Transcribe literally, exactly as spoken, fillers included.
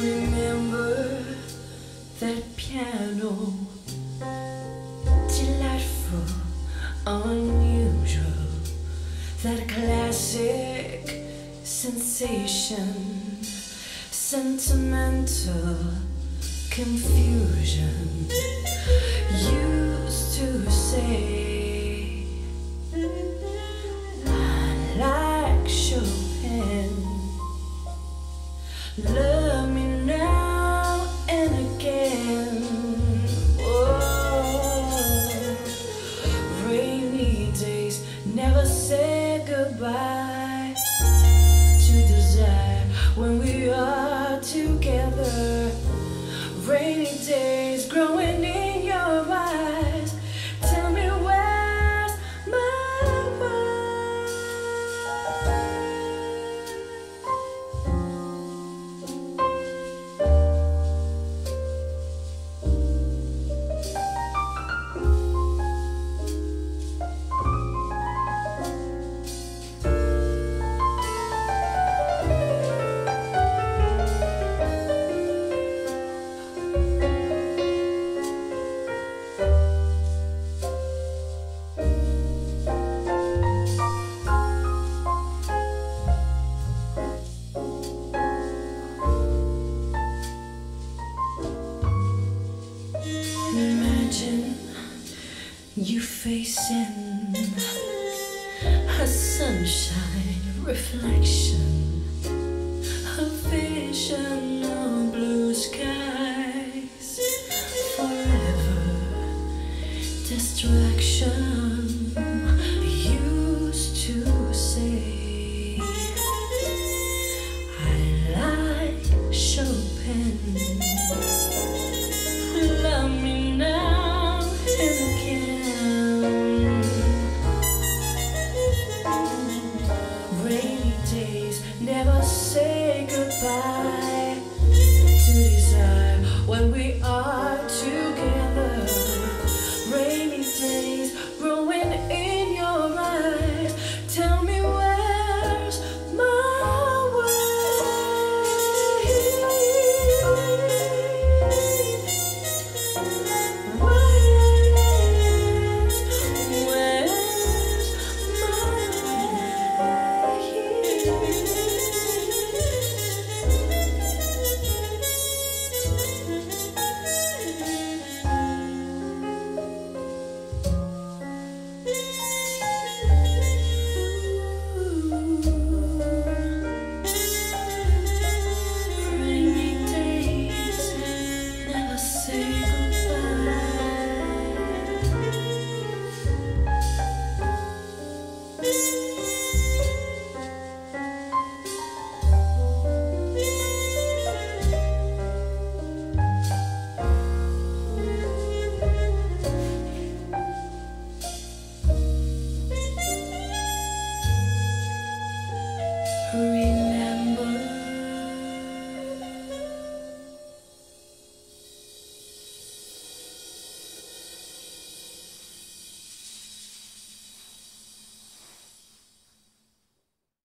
remember that piano, delightful, unusual, that classic sensation, sentimental confusion. Used to say I like Chopin. Love me now and again. Whoa. Rainy days never say goodbye to desire when we are together. Rainy days growing in your eyes. Tell me where's my wife? Imagine you facing a sunshine reflection, a vision of blue skies, forever distraction. Used to say I like Chopin. Love me now and again. Rainy days never say goodbye to desire when we are together. Rainy days growing in your eyes. Tell me where's my way? Rainy